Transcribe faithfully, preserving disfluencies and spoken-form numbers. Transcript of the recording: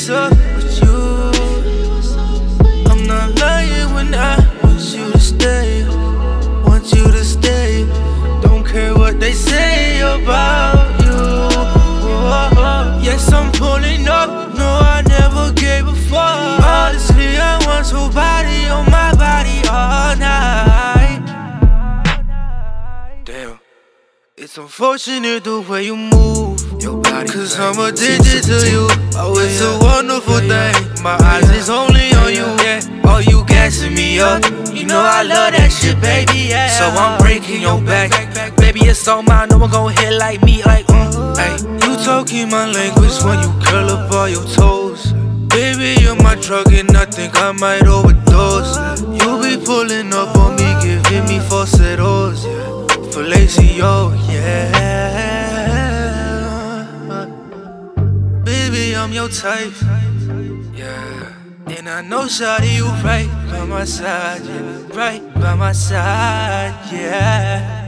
what's up with you. I'm not lying when I want you to stay. Want you to stay. Don't care what they say about you. Yes, I'm pulling up. No, I never gave a fuck. Honestly, I want somebody on my body all night. Damn. It's unfortunate the way you move your body, cause I'm addicted to you. Oh, it's a wonderful thing. My eyes is only on you, yeah. Oh, you gassing me up. You know I love that shit, baby, yeah. So I'm breaking your back. Baby, it's on mine. No one gon' hit like me, like, mm, ay. You talking my language when you curl up all your toes. Baby, you're my drug and I think I might overdose. You be pulling up on me, giving me falsettos, yeah. Felicio, yeah. Baby, I'm your type, yeah. And I know, shawty, you right by my side, yeah. Right by my side, yeah.